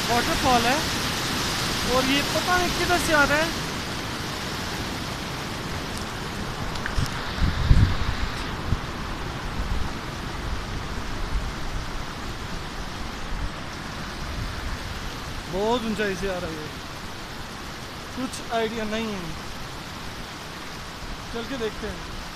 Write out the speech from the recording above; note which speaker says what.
Speaker 1: Waterfall है और ये पता नहीं किधर से आ रहा है। बहुत ऊंचाई से आ रहा है, कुछ आइडिया नहीं है, चल के देखते हैं।